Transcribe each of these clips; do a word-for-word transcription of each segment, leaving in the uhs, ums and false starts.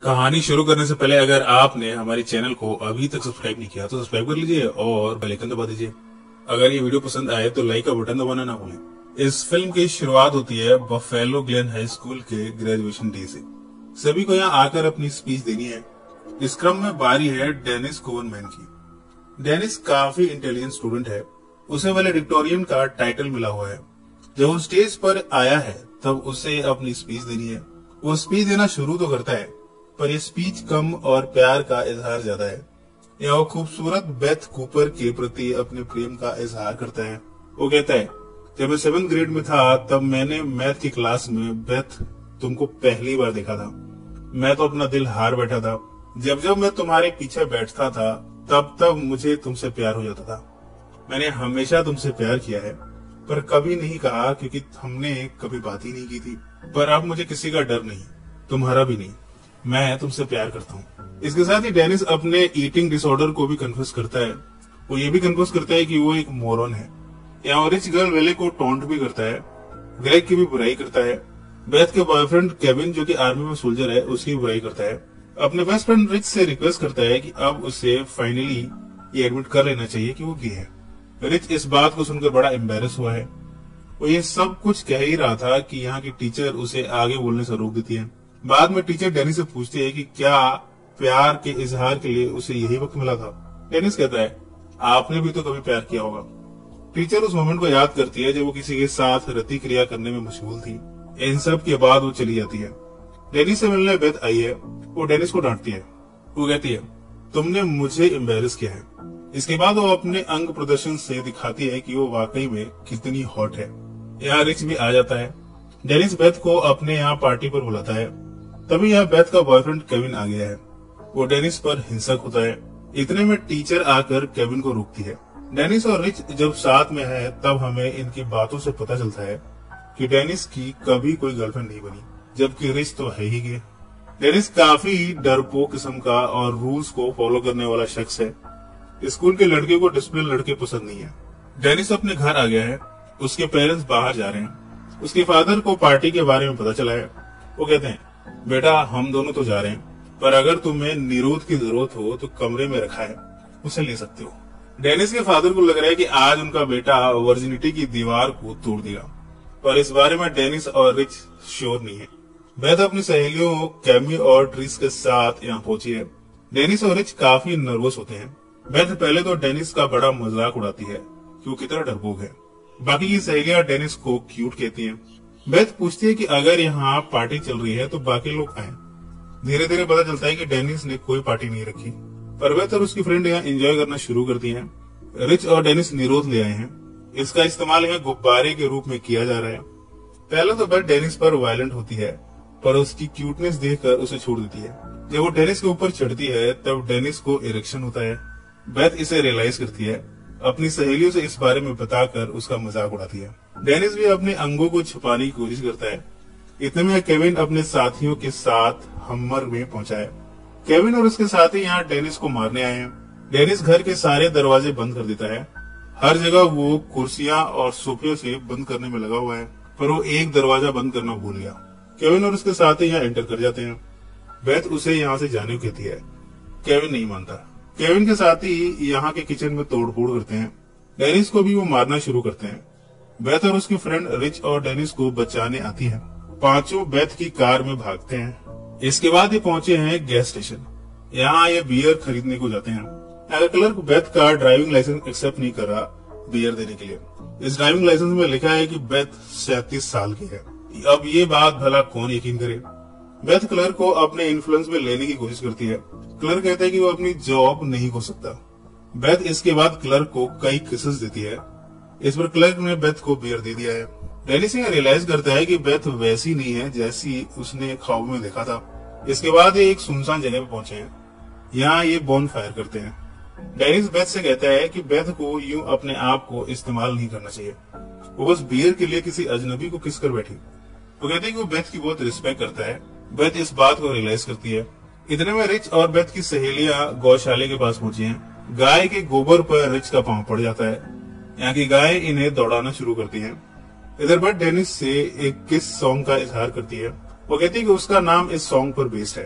कहानी शुरू करने से पहले अगर आपने हमारे चैनल को अभी तक सब्सक्राइब नहीं किया तो सब्सक्राइब कर लीजिए और बेल आइकन दबा दीजिए। अगर ये वीडियो पसंद आए तो लाइक का बटन दबाना ना भूलें। इस फिल्म की शुरुआत होती है बफेलो ग्लेन हाई स्कूल के ग्रेजुएशन डे से। सभी को यहाँ आकर अपनी स्पीच देनी है। इस क्रम में बारी है डेनिस कोवनमैन की। डेनिस काफी इंटेलिजेंट स्टूडेंट है। उसे वैलेडिक्टोरियन का टाइटल मिला हुआ है। जब वो स्टेज पर आया है तब उसे अपनी स्पीच देनी है। वो स्पीच देना शुरू तो करता है पर यह स्पीच कम और प्यार का इजहार ज्यादा है। यह वो खूबसूरत बेथ कूपर के प्रति अपने प्रेम का इजहार करता है। वो कहता है, जब मैं सेवेंथ ग्रेड में था तब मैंने मैथ की क्लास में बेथ तुमको पहली बार देखा था। मैं तो अपना दिल हार बैठा था। जब जब मैं तुम्हारे पीछे बैठता था तब तब मुझे तुमसे प्यार हो जाता था। मैंने हमेशा तुमसे प्यार किया है पर कभी नहीं कहा क्योंकि हमने कभी बात ही नहीं की थी। पर अब मुझे किसी का डर नहीं, तुम्हारा भी नहीं। मैं तुमसे प्यार करता हूँ। इसके साथ ही डेनिस अपने ईटिंग डिसऑर्डर को भी कन्फेस करता है। वो ये भी कन्फेस करता है कि वो एक मोरन है। यहाँ रिच गर्ल वेले को टॉन्ट भी करता है। ग्रेग की भी बुराई करता है। बेथ के बॉयफ्रेंड केविन जो कि आर्मी में सोल्जर है उसकी बुराई करता है। अपने बेस्ट फ्रेंड रिच से रिक्वेस्ट करता है कि अब उसे फाइनली ये एडमिट कर लेना चाहिए कि वो गे है। रिच इस बात को सुनकर बड़ा एम्बेरस हुआ है। वो ये सब कुछ कह ही रहा था कि यहाँ की टीचर उसे आगे बोलने से रोक देती है। बाद में टीचर डेनिस से पूछती है कि क्या प्यार के इजहार के लिए उसे यही वक्त मिला था। डेनिस कहता है, आपने भी तो कभी प्यार किया होगा। टीचर उस मोमेंट को याद करती है जब वो किसी के साथ रति क्रिया करने में मशगूल थी। इन सब के बाद वो चली जाती है। डेनिस से मिलने बेथ आई है। वो डेनिस को डांटती है। वो कहती है, तुमने मुझे एम्बेरस किया है। इसके बाद वो अपने अंग प्रदर्शन से दिखाती है कि वो वाकई में कितनी हॉट है। यहाँ रिच भी आ जाता है। डेनिस बेथ को अपने यहाँ पार्टी पर बुलाता है। तभी यहाँ बेथ का बॉयफ्रेंड केविन आ गया है। वो डेनिस पर हिंसक होता है। इतने में टीचर आकर केविन को रोकती है। डेनिस और रिच जब साथ में है तब हमें इनकी बातों से पता चलता है कि डेनिस की कभी कोई गर्लफ्रेंड नहीं बनी, जबकि रिच तो है ही गे। डेनिस काफी डरपोक किस्म का और रूल्स को फॉलो करने वाला शख्स है। स्कूल के लड़के को डिसिप्लिन लड़के पसंद नहीं है। डेनिस अपने घर आ गया है। उसके पेरेंट्स बाहर जा रहे हैं। उसके फादर को पार्टी के बारे में पता चला है। वो कहते हैं, बेटा हम दोनों तो जा रहे हैं पर अगर तुम्हें निरोध की जरूरत हो तो कमरे में रखा है, उसे ले सकते हो। डेनिस के फादर को लग रहा है कि आज उनका बेटा वर्जिनिटी की दीवार को तोड़ देगा, पर इस बारे में डेनिस और रिच श्योर नहीं है। बेथ अपनी सहेलियों कैमी और ट्रिस के साथ यहाँ पहुंची है। डेनिस और रिच काफी नर्वस होते हैं। बेथ पहले तो डेनिस का बड़ा मजाक उड़ाती है कि वो कितना डरपोक है। बाकी की सहेलियां डेनिस को क्यूट कहती हैं। बेथ पूछती है कि अगर यहाँ पार्टी चल रही है तो बाकी लोग आए। धीरे धीरे पता चलता है कि डेनिस ने कोई पार्टी नहीं रखी, पर बेथ और उसकी फ्रेंड यहाँ एंजॉय करना शुरू करती हैं। रिच और डेनिस निरोध ले आए हैं। इसका इस्तेमाल यहाँ गुब्बारे के रूप में किया जा रहा है। पहले तो बेथ डेनिस पर वायलेंट होती है पर उसकी क्यूटनेस देखकर उसे छोड़ देती है। जब वो डेनिस के ऊपर चढ़ती है तब डेनिस को इरेक्शन होता है। बेथ इसे रियलाइज करती है। अपनी सहेलियों से इस बारे में बताकर उसका मजाक उड़ाती है। डेनिस भी अपने अंगों को छुपाने की कोशिश करता है। इतने में केविन अपने साथियों के साथ हम्मर में पहुंचा है। केविन और उसके साथी यहाँ डेनिस को मारने आए हैं। डेनिस घर के सारे दरवाजे बंद कर देता है। हर जगह वो कुर्सियां और सोफियों से बंद करने में लगा हुआ है, पर वो एक दरवाजा बंद करना भूल गया। केविन और उसके साथी यहाँ एंटर कर जाते हैं। बेथ उसे यहाँ से जाने को कहती है। केविन नहीं मानता। केविन के साथी यहाँ के किचन में तोड़फोड़ करते हैं। डेनिस को भी वो मारना शुरू करते हैं। बेथ और उसकी फ्रेंड रिच और डेनिस को बचाने आती है। पांचों बेथ की कार में भागते हैं। इसके बाद ये पहुंचे हैं गैस स्टेशन। यहाँ ये बियर खरीदने को जाते हैं। अगर क्लर्क बेथ का ड्राइविंग लाइसेंस एक्सेप्ट नहीं कर रहा बियर देने के लिए। इस ड्राइविंग लाइसेंस में लिखा है कि बेथ सैंतीस साल की है। अब ये बात भला कौन यकीन करे। बेथ क्लर्क को अपने इन्फ्लुएंस में लेने की कोशिश करती है। क्लर्क कहता है कि वो अपनी जॉब नहीं खो सकता। बेथ इसके बाद क्लर्क को कई किसेस देती है। इस पर क्लर्क ने बेथ को बियर दे दिया है। डेनिस यह रियलाइज करता है कि बेथ वैसी नहीं है जैसी उसने ख्वाब में देखा था। इसके बाद ये एक सुनसान जगह पे पहुंचे हैं। यहाँ ये बॉन फायर करते हैं। डेनिस बेथ से कहता है कि बेथ को यूं अपने आप को इस्तेमाल नहीं करना चाहिए। वो बस बियर के लिए किसी अजनबी को किस कर बैठी। वो कहते हैं कि वो बेथ की बहुत रिस्पेक्ट करता है। बेथ इस बात को रियलाइज करती है। इतने में रिच और बेथ की सहेलियां गौशाले के पास पहुंची हैं। गाय के गोबर पर रिच का पांव पड़ जाता है। यहाँ की गाय इन्हें दौड़ाना शुरू करती है। इधर बेथ डेनिस से एक किस सॉन्ग का इजहार करती है। वो कहती है कि उसका नाम इस सॉन्ग पर बेस्ड है।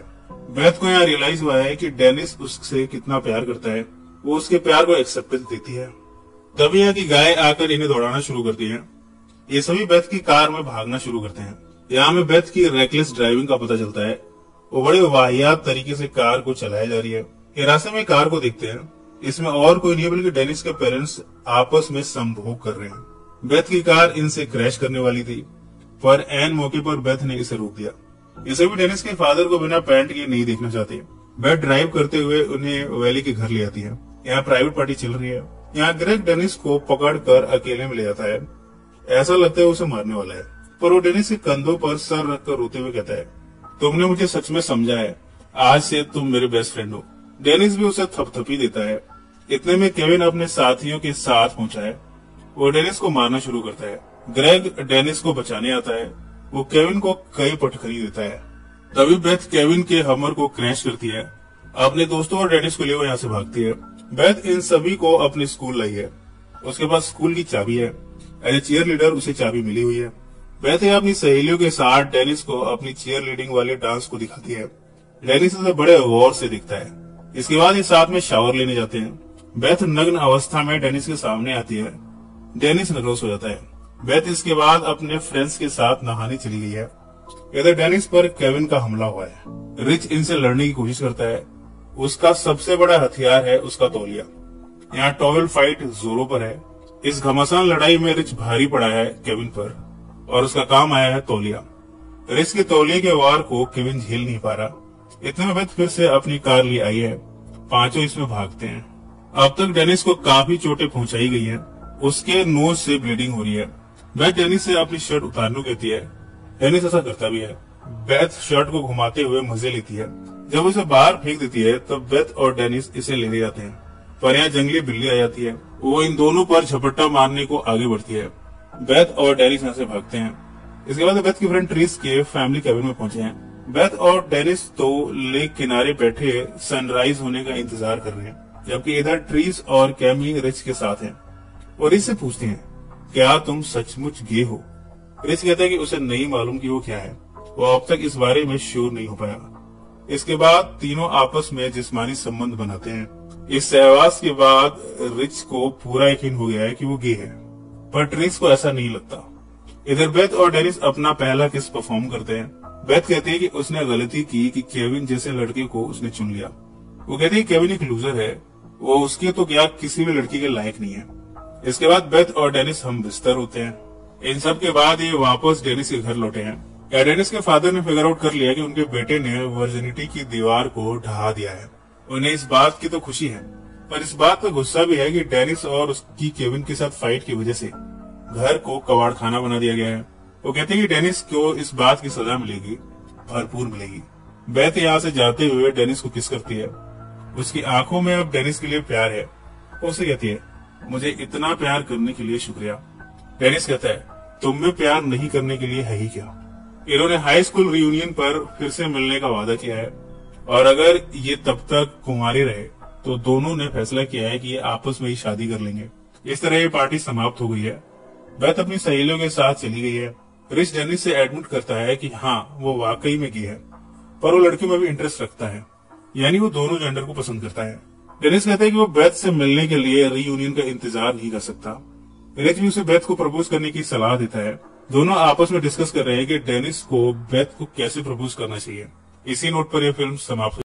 बेथ को यहाँ रियलाइज हुआ है कि डेनिस उससे कितना प्यार करता है। वो उसके प्यार को एक्सेप्टेंस देती है। तभी यहाँ की गाय आकर इन्हें दौड़ाना शुरू करती है। ये सभी बेथ की कार में भागना शुरू करते हैं। यहाँ में बेथ की रेकलेस ड्राइविंग का पता चलता है। वो बड़े वाहियात तरीके से कार को चलाया जा रही है। ये रास्ते में कार को देखते हैं। इसमें और कोई नहीं बल्कि डेनिस के पेरेंट्स आपस में संभोग कर रहे हैं। बेथ की कार इनसे क्रैश करने वाली थी, पर एन मौके पर बेथ ने इसे रोक दिया। ये सभी डेनिस के फादर को बिना पैंट के नहीं देखना चाहते। बेथ ड्राइव करते हुए उन्हें वैली के घर ले आती है। यहाँ प्राइवेट पार्टी चल रही है। यहाँ ग्रेग डेनिस को पकड़कर अकेले में ले जाता है। ऐसा लगता है उसे मारने वाला है, पर वो डेनिस के कंधों पर सर रखकर रोते हुए कहता है, तुमने मुझे सच में समझा है, आज से तुम मेरे बेस्ट फ्रेंड हो। डेनिस भी उसे थपथपी देता है। इतने में केविन अपने साथियों के साथ पहुंचा है। वो डेनिस को मारना शुरू करता है। ग्रेग डेनिस को बचाने आता है। वो केविन को कई पटखनी देता है। तभी बेथ केविन के हमर को क्रैश करती है। अपने दोस्तों और डेनिस को लिए वो यहाँ से भागती है। बेथ इन सभी को अपने स्कूल लाई है। उसके पास स्कूल की चाबी है। एज ए चीयर लीडर उसे चाबी मिली हुई है। बेथ यहाँ अपनी सहेलियों के साथ डेनिस को अपनी चीयर लीडिंग वाले डांस को दिखाती है। डेनिस उसे बड़े गौर से दिखता है। इसके बाद ये साथ में शावर लेने जाते हैं। बेथ नग्न अवस्था में डेनिस के सामने आती है। डेनिस नर्वस हो जाता है। बेथ इसके बाद अपने फ्रेंड्स के साथ नहाने चली गई है। इधर डेनिस पर केविन का हमला हुआ है। रिच इनसे लड़ने की कोशिश करता है। उसका सबसे बड़ा हथियार है उसका तौलिया। यहाँ टॉवेल फाइट जोरों पर है। इस घमासान लड़ाई में रिच भारी पड़ा है केविन पर और उसका काम आया है तौलिया। रिच के तौलिए के वार को केविन झेल नहीं पा रहा। इतने में बेथ फिर से अपनी कार ले आई है। पांचों इसमें भागते हैं। अब तक डेनिस को काफी चोटें पहुंचाई गई है। उसके नोज से ब्लीडिंग हो रही है। बेथ डेनिस से अपनी शर्ट उतारने कहती है। डेनिस ऐसा करता भी है। बेथ शर्ट को घुमाते हुए मजे लेती है। जब उसे बाहर फेंक देती है तब बेथ और डेनिस इसे लेने जाते हैं, पर यहाँ जंगली बिल्ली आ जाती है। वो इन दोनों पर झपट्टा मारने को आगे बढ़ती है। बेथ और डेनिस यहाँ से भागते हैं। इसके बाद बेथ की फ्रेंड ट्रीस के फैमिली कैबिन में पहुंचे हैं। बेथ और डेनिस तो लेक किनारे बैठे सनराइज होने का इंतजार कर रहे हैं, जबकि इधर ट्रीस और कैमी रिच के साथ हैं। और रिच से पूछते हैं, क्या तुम सचमुच गे हो? रिच कहता है कि उसे नहीं मालूम कि वो क्या है। वो अब तक इस बारे में श्योर नहीं हो पाया। इसके बाद तीनों आपस में जिस्मानी संबंध बनाते हैं। इस सहवास के बाद रिच को पूरा यकीन हो गया है कि वो गे है, पर ट्रीस को ऐसा नहीं लगता। इधर बेथ और डेनिस अपना पहला किस परफॉर्म करते हैं। बेथ कहती है कि उसने गलती की कि केविन जैसे लड़के को उसने चुन लिया। वो कहती है केविन एक लूजर है, वो उसके तो क्या किसी भी लड़की के लायक नहीं है। इसके बाद बेथ और डेनिस हम बिस्तर होते हैं। इन सब के बाद ये वापस डेनिस के घर लौटे हैं। या डेनिस के फादर ने फिगर आउट कर लिया कि उनके बेटे ने वर्जिनिटी की दीवार को ढहा दिया है। उन्हें इस बात की तो खुशी है, पर इस बात पर गुस्सा भी है कि डेनिस और उसकी केविन के साथ फाइट की वजह से घर को कबाड़ खाना बना दिया गया है। वो कहते हैं कि डेनिस को इस बात की सजा मिलेगी, भरपूर मिलेगी। बेथ यहाँ से जाते हुए डेनिस को किस करती है। उसकी आंखों में अब डेनिस के लिए प्यार है। उसे कहती है, मुझे इतना प्यार करने के लिए शुक्रिया। डेनिस कहता है, तुम में प्यार नहीं करने के लिए है ही क्या। इन्होंने हाई स्कूल रियूनियन पर फिर से मिलने का वादा किया है, और अगर ये तब तक कुंवारे रहे तो दोनों ने फैसला किया है कि ये आपस में ही शादी कर लेंगे। इस तरह ये पार्टी समाप्त हो गई है। बेथ अपनी सहेलियों के साथ चली गई है। रिच डेनिस से एडमिट करता है कि हाँ वो वाकई में गे है, पर वो लड़कियों में भी इंटरेस्ट रखता है, यानी वो दोनों जेंडर को पसंद करता है। डेनिस कहता है कि वो बेथ से मिलने के लिए रीयूनियन का इंतजार नहीं कर सकता। रिच भी उसे बेथ को प्रपोज करने की सलाह देता है। दोनों आपस में डिस्कस कर रहे हैं कि डेनिस को बेथ को कैसे प्रपोज करना चाहिए। इसी नोट पर यह फिल्म समाप्त